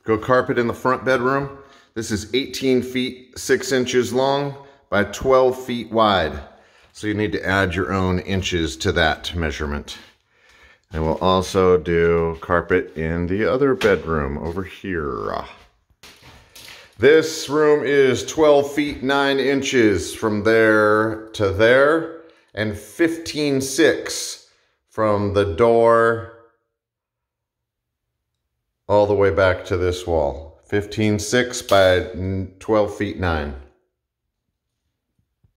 Go carpet in the front bedroom. This is 18 feet 6 inches long by 12 feet wide. So you need to add your own inches to that measurement. And we'll also do carpet in the other bedroom over here. This room is 12 feet 9 inches from there to there, and 15.6 from the door all the way back to this wall. 15.6 by 12 feet 9.